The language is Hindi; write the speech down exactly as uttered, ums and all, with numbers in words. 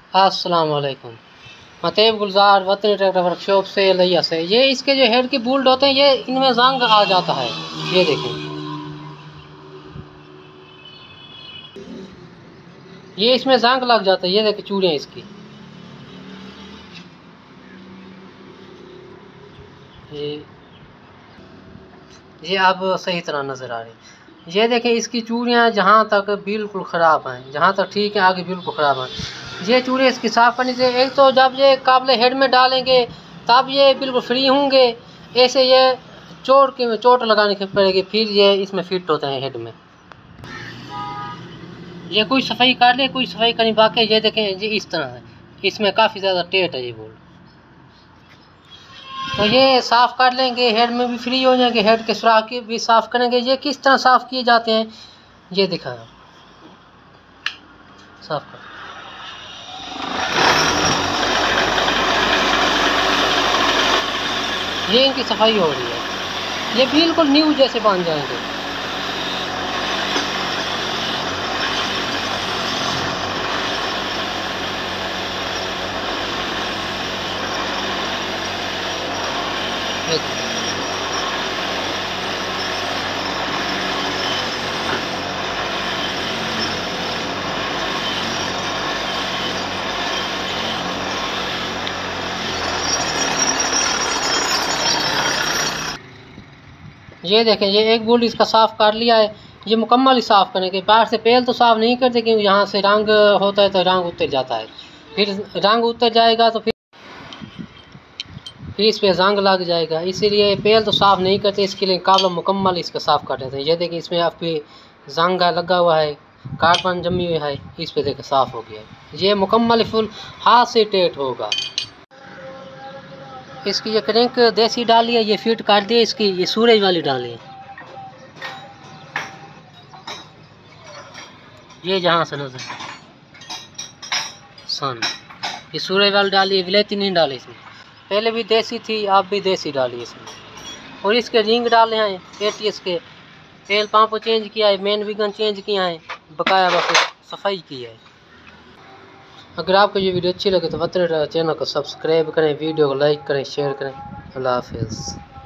अस्सलाम वालेकुम। मतैब गुलजार वतनी ट्रैक्टर वर्कशॉप से लिया से ये इसके जो हेड के बोल्ट होते हैं ये इनमें जंग आ जाता है। ये देखें, ये इसमें जंग लग जाता है। ये देखें चूड़ियाँ इसकी, ये ये अब सही तरह नज़र आ रही। ये देखें इसकी चूड़ियाँ जहाँ तक बिल्कुल ख़राब हैं, जहाँ तक ठीक है आगे बिल्कुल ख़राब हैं। ये चूड़ियाँ इसकी साफ़ करनी चाहिए। एक तो जब ये काबले हेड में डालेंगे तब ये बिल्कुल फ्री होंगे, ऐसे ये चोट के चोट लगाने की पड़ेगी, फिर ये इसमें फिट होते हैं हेड में। ये कोई सफाई कर ले, कोई सफाई करनी बाकी। ये देखें ये इस तरह है, इसमें काफ़ी ज़्यादा टेट है ये बोल्ट। तो ये साफ़ कर लेंगे, हेड में भी फ्री हो जाएंगे, हेड के सुराख की भी साफ़ करेंगे। ये किस तरह साफ़ किए जाते हैं ये दिखाएं, साफ़ कर। ये इनकी सफाई हो रही है, ये बिल्कुल न्यू जैसे बन जाएंगे। ये देखें ये एक बोल्ट इसका साफ़ कर लिया है। ये मुकम्मल ही साफ़ करेंगे, बाहर से पहल तो साफ़ नहीं करते क्योंकि यहाँ से रंग होता है तो रंग उतर जाता है। फिर रंग उतर जाएगा तो फिर फिर इस पर जंग लग जाएगा, इसीलिए पहल तो साफ़ नहीं करते। इसके लिए काबला मुकम्मल इसका साफ़ कर देते हैं। ये देखिए इसमें आपकी जंग लगा हुआ है, कार्बन जमी हुई है, इस पर देखिए साफ़ हो गया है। ये मुकम्मल फुल हाथ से टेट होगा। इसकी ये क्रैंक देसी डाली है, ये फिट कर दिए। इसकी ये सूरज वाली डाली है, ये जहाँ से नजर सन, ये सूरज वाली डाली है, विलेती नहीं डाली इसमें। पहले भी देसी थी, अब भी देसी डाली इसमें। और इसके रिंग डाले हैं एटीएस के, तेल पंप चेंज किया है, मेन विगन चेंज किया है, बकाया बस सफाई की है। अगर आपको ये वीडियो अच्छी लगे तो वतनी चैनल को सब्सक्राइब करें, वीडियो को लाइक करें, शेयर करें। अल्लाह हाफिज़।